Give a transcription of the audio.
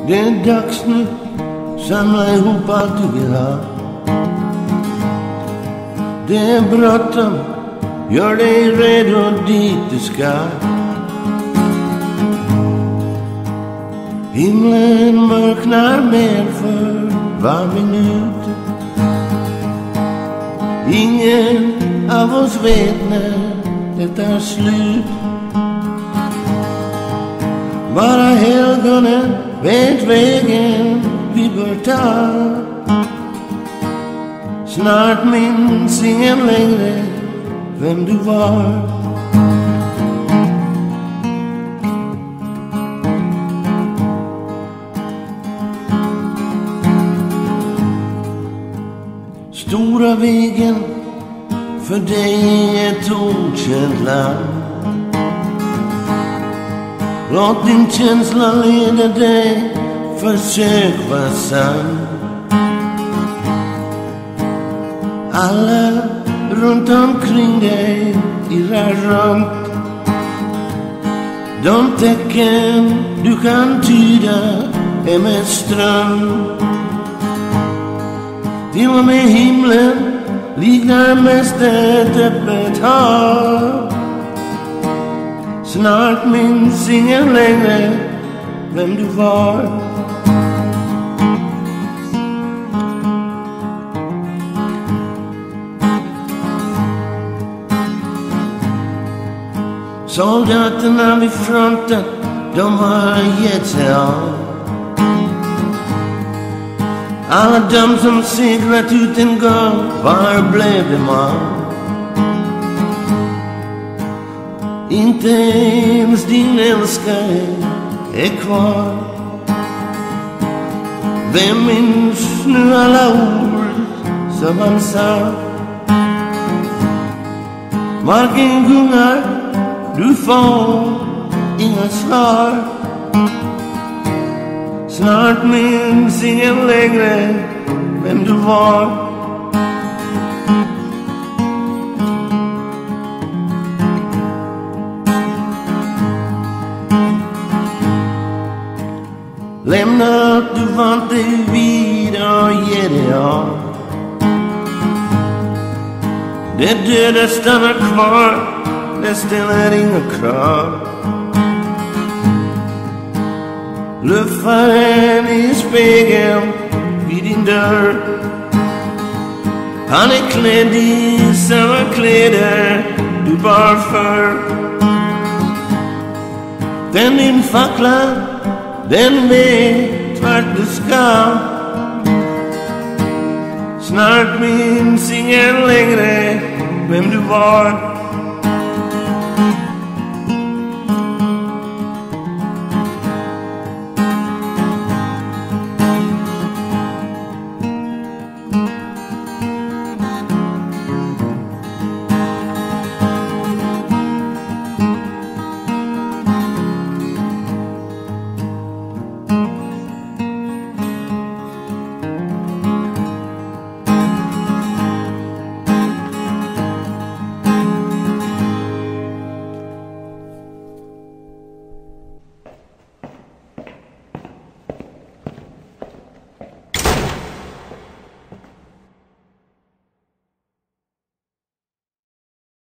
Det är dags nu, samla ihop allt du vill ha. Det är bråttom, gör dig redo dit du ska. Himlen mörknar mer för var minut. Ingen av oss vet när det tar slut. Bara helgonen vet vägen vi bör ta. Snart minns ingen längre vem du var. Stora vägen för dig är ett okänt land. Låt din känsla leda dig, försök vara sann. Alla runt omkring dig irrar runt. De tecken du kan tyda är med ström. Till och med himlen liknar mest ett öppet hav. Snart minns ingen längre vem du var. Soldaterna vid fronten, de har gett sig av. Alla de som seglat ut en gång, var blev de av? Inte ens din älskare är kvar. Vem minns nu alla ord som han sa? Marken gungar, du får inga svar. Snart minns ingen längre vem du var. Lämna allt du vant dig vid och ge dig av. Det döda stannar kvar, det ställer inga krav. Luffaren i spegeln vid din dörr, han är klädd i samma kläder du bar förr. Den din fackla, den vet vart du ska. Snart minns ingen längre vem du var.